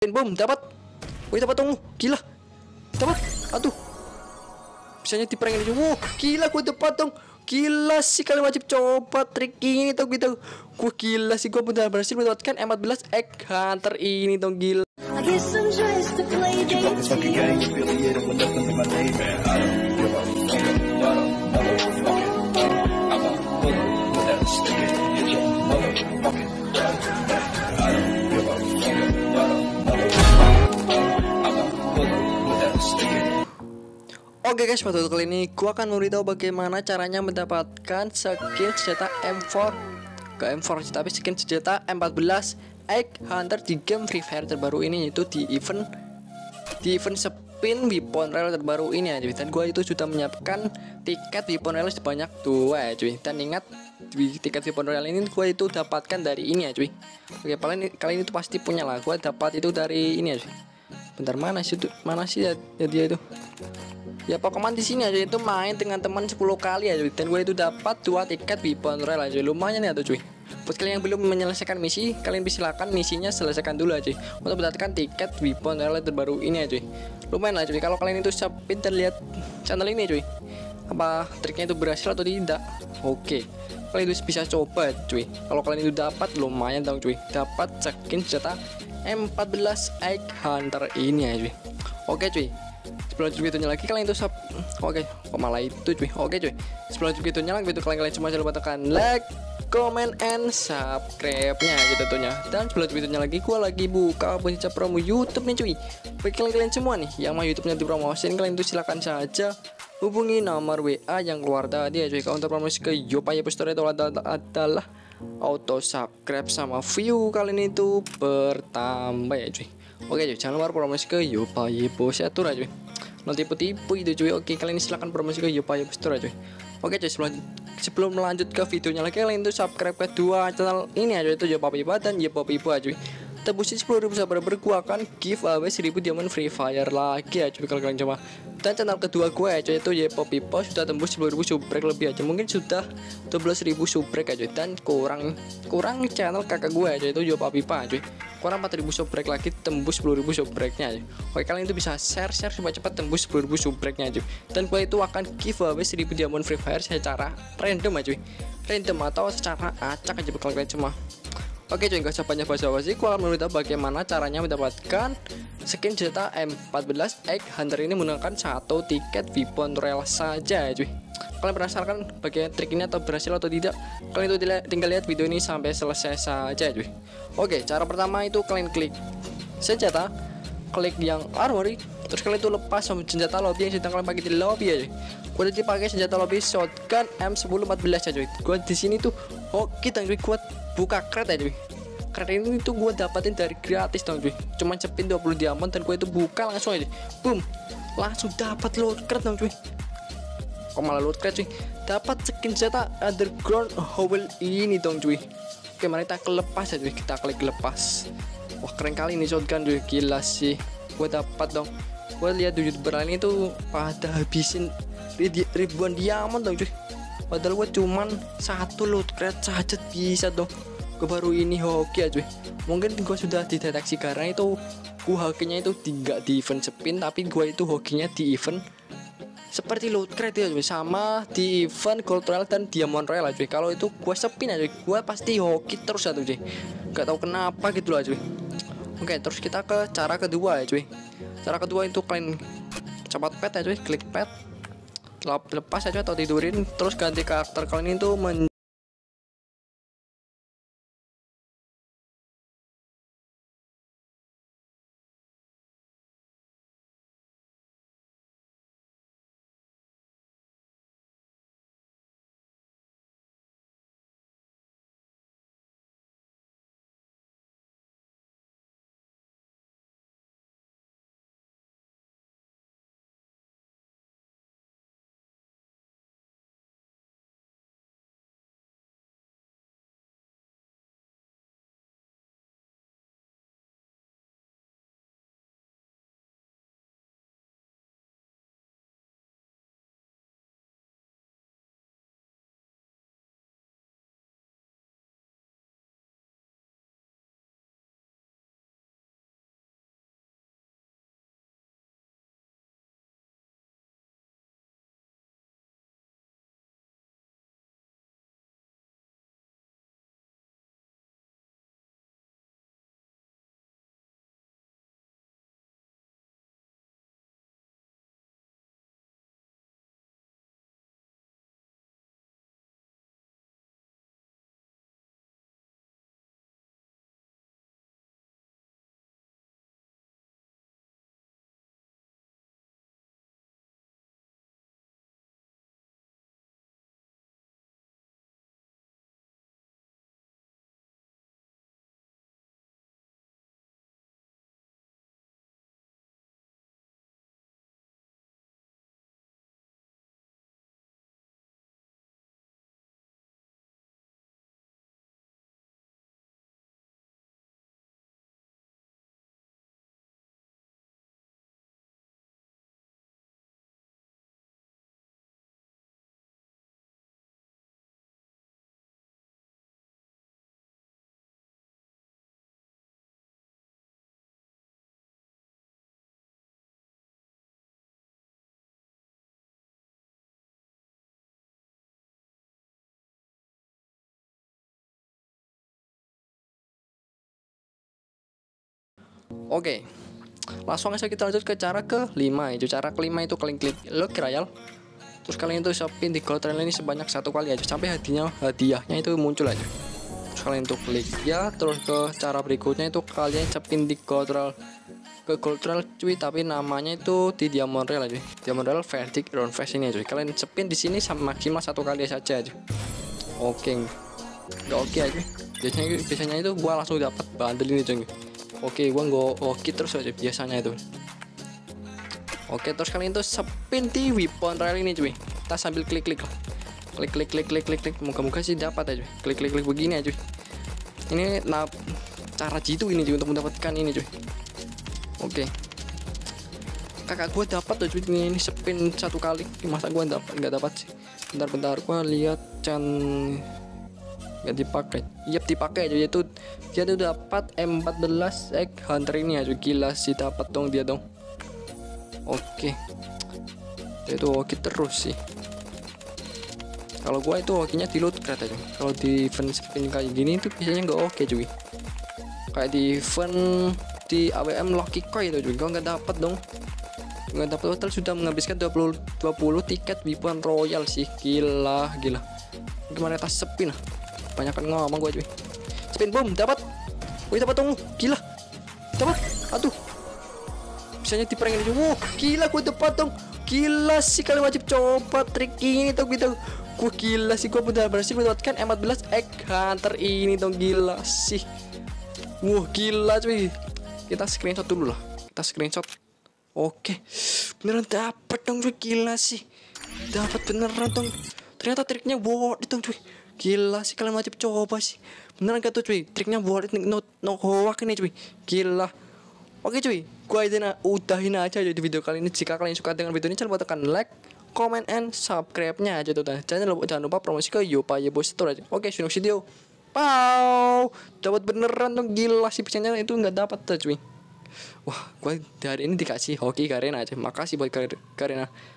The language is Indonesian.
boom, dapat. Wih, dapat dong. Gila. Dapat. Aduh. Bisanya di prank ini. Wow, gila gue dapat dong. Gila sih, kalian wajib coba trik ini dong gitu. Gue gila sih, gue benar berhasil mendapatkan M14 Egg Hunter ini dong, gila. Oke guys, pada kali ini gua akan memberitahu bagaimana caranya mendapatkan skin senjata M4 ke M4, tapi skin senjata M14 Egg Hunter di game Free Fire terbaru ini, yaitu di event spin weapon rail terbaru ini ya cuy. Dan gua itu sudah menyiapkan tiket weapon rail sebanyak 2 ya cuy. Dan ingat, di tiket weapon rail ini gua itu dapatkan dari ini ya cuy. Oke, kalian itu pasti punya lah. Gua dapat itu dari ini ya cuy. Bentar, mana sih ya dia itu. Ya Pokemon di sini aja itu main dengan teman 10 kali ya cuy. Dan gue itu dapat 2 tiket weapon rail aja. Lumayan ya tuh cuy. Buat kalian yang belum menyelesaikan misi, kalian silakan misinya selesaikan dulu aja untuk mendapatkan tiket weapon rail terbaru ini ya cuy. Lumayan lah cuy kalau kalian itu pintar lihat channel ini cuy. Apa triknya itu berhasil atau tidak? Oke. Kalian itu bisa coba cuy. Kalau kalian itu dapat, lumayan dong cuy. Dapat skin senjata M14 Egg Hunter ini ya cuy. Oke cuy. Sebelum videonya lagi kalian itu oke, kok malah itu cuy. Oke cuy, sebelum videonya lagi itu kalian cuma jangan lupa tekan like, comment, and subscribe nya gitu tuhnya. Dan sebelum videonya lagi gua lagi buka penjajah promo YouTube nih cuy. Bagi kalian semua nih yang mau YouTube-nya dipromosin, kalian itu silakan saja hubungi nomor WA yang keluar tadi ya cuy. Kalau untuk promosi ke Yopaya Store itu adalah auto subscribe sama view kalian itu bertambah ya cuy. Oke cuy, jangan lupa promosi ke Yopaya Store cuy. Nanti tipu itu cuy. Oke, kalian silakan promosi ke Yopaya Store cuy. Oke cuy, sebelum melanjut ke videonya lagi, kalian tuh subscribe ke dua channel ini aja, itu Yopaya dan Yopaya cuy. Tebusin 10.000 subscriber, gua akan giveaway 1000 diamond Free Fire lagi ya cuy kalau kalian coba. Dan channel kedua gue ya cuy, itu Yopaya sudah tembus 10.000 subrek lebih aja, mungkin sudah 12.000 subrek aja. Dan kurang channel kakak gue ya cuy, itu Yopaya cuy, kurang 4.000 subrek lagi tembus 10.000 subreknya aja. Oke, kalian itu bisa share supaya cepat tembus 10.000 subreknya aja. Dan gue itu akan giveaway 1000 diamond Free Fire secara random aja cuy, random atau secara acak aja bakal kalian cuma. Oke cuy, gak usah banyak basa-basi, gue akan memberitahu bagaimana caranya mendapatkan skin senjata M14 Egg Hunter ini menggunakan satu tiket weapon rail saja ya cuy. Kalian penasaran bagaimana trik ini atau berhasil atau tidak? Kalian itu tinggal lihat video ini sampai selesai saja cuy. Oke, cara pertama itu kalian klik senjata, klik yang armory, terus kalian itu lepas senjata lobby yang sedang kalian pakai di lobby ya cuy. Gue tadi pakai senjata lobby shotgun M1014 ya cuy. Gue di sini tuh kita cuy, gue buka crate ya cuy. Crate ini tuh gue dapatin dari gratis dong cuy. Cuman cepin 20 diamond dan gue itu buka langsung aja. Boom. Langsung dapat loot crate dong cuy. Kok malah loot crate cuy. Dapat skin senjata underground hovel ini dong cuy. Oke, mari kita lepas ya cuy. Kita klik lepas. Wah, keren kali ini shotgun cuy. Gila sih. Gue dapat dong. Gue lihat youtuber lain itu pada habisin ribuan diamond dong cuy. Padahal gue cuman satu loot crate saja bisa dong. Gue baru ini hoki ya cuy. Mungkin gue sudah dideteksi karena itu gue hokinya itu tidak di event spin, tapi gue itu hokinya di event seperti loot crate ya cuy, sama di event gold rail dan diamond rail cuy. Kalau itu gue spin aja, gue pasti hoki terus ya cuy. Gak tahu kenapa gitu lah cuy. Oke, terus kita ke cara kedua ya cuy. Cara kedua itu kalian cepat pet ya cuy, klik pet, lepas aja atau tidurin, terus ganti karakter kalian itu Oke, langsung aja kita lanjut ke cara kelima. Itu cara kelima itu kalian klik Lucky Royale. Terus kalian itu spin di gold trail ini sebanyak 1 kali aja sampai hadiahnya itu muncul aja. Terus kalian itu klik ya. Terus ke cara berikutnya itu kalian spin di gold trail, ke gold trail cuy, tapi namanya itu di diamond rail aja. Diamond rail verdict round fast ini aja. Kalian spin di sini sampai maksimal 1 kali saja aja. Oke, nggak oke aja. Biasanya itu gua langsung dapat bundle ini cuy. Oke, gua nggak oke terus aja biasanya itu. Oke, terus kalian itu spin di weapon rail ini cuy. Kita sambil klik. Moga-moga sih dapat aja. Klik begini aja. Ini cara jitu ini cuy untuk mendapatkan ini cuy. Oke. Kakak gua dapat tuh cuy, ini spin 1 kali. Masa gua nggak dapat sih? Bentar gua lihat nggak dipakai. Yap, dipakai aja. Itu dia tuh dapat M14 egg hunter ini aja. Gila sih, dapat dong dia dong. Oke, itu oke terus sih. Kalau gua itu hokinya di loot crate aja. Kalau di event spin kayak gini itu biasanya nggak oke cuy. Kayak di event di AWM Lucky Coin itu juga nggak dapat dong. Nggak dapat, total sudah menghabiskan 20 tiket weapon royal sih. Gila. Gimana tas spin lah. Banyakan ngomong gua cuy. Spin boom dapat. Wih, dapat dong. Gila. Dapat. Aduh. Bisanya di prank ini. Gila, gue dapat dong. Gila sih, kalian wajib coba trik ini tuh gitu. Gue gila sih, gue benar berhasil mendapatkan M14 egg hunter ini dong. Gila sih. Gila cuy. Kita screenshot dulu lah. Kita screenshot. Oke. Beneran dapat dong cuy. Gila sih. Dapat beneran dong. Ternyata triknya worth it dong cuy. Gila sih, kalian wajib coba sih. Beneran gak tuh cuy. Triknya worth it. No hoax ini cuy. Gila. Oke cuy, gua udahin aja di video kali ini. Jika kalian suka dengan video ini, jangan lupa tekan like, comment, and subscribe-nya aja tuh. Jangan lupa promosi ke Yopaye Boy Store aja. Oke, see you next video. Pow, dapat beneran dong. Gila sih, biasanya itu nggak dapat tuh cuy. Wah, gua hari ini dikasih hoki Garena aja. Makasih buat Garena.